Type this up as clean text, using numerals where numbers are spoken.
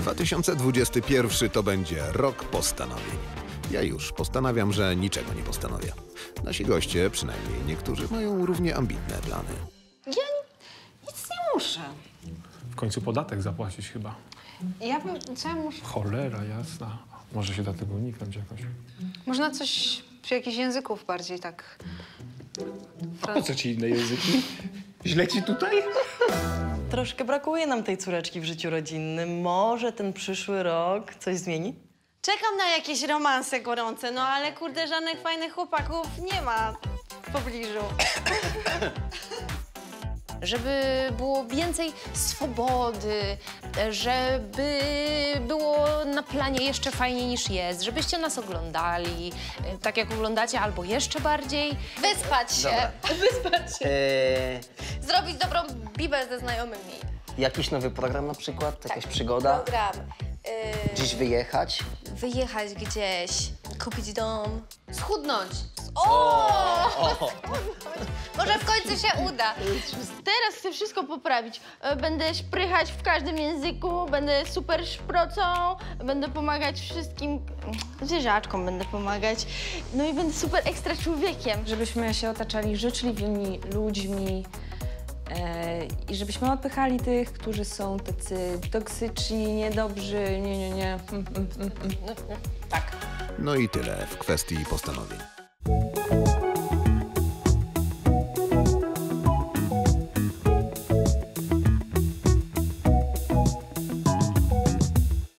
2021 to będzie rok postanowień. Ja już postanawiam, że niczego nie postanowię. Nasi goście, przynajmniej niektórzy, mają równie ambitne plany. Ja nic nie muszę. W końcu podatek zapłacić chyba. Co ja muszę? Cholera jasna. Może się da tego uniknąć jakoś. Można coś przy jakichś języków bardziej tak... A po co ci inne języki? Źle ci tutaj? Troszkę brakuje nam tej córeczki w życiu rodzinnym. Może ten przyszły rok coś zmieni? Czekam na jakieś romanse gorące, no ale kurde, żadnych fajnych chłopaków nie ma w pobliżu. Żeby było więcej swobody, żeby było na planie jeszcze fajniej niż jest, żebyście nas oglądali, tak jak oglądacie, albo jeszcze bardziej. Wyspać się. Wyspać się. Zrobić dobrą bibę ze znajomymi. Jakiś nowy program na przykład? Jakaś przygoda? Program. Gdzieś wyjechać? Wyjechać gdzieś, kupić dom. Schudnąć. Może w końcu się uda. Teraz chcę wszystko poprawić. Będę szprychać w każdym języku, będę super szprocą, będę pomagać wszystkim, zwierzaczkom będę pomagać. No i będę super ekstra człowiekiem. Żebyśmy się otaczali życzliwymi ludźmi i żebyśmy odpychali tych, którzy są tacy toksyczni, niedobrzy, nie. No i tyle w kwestii postanowień.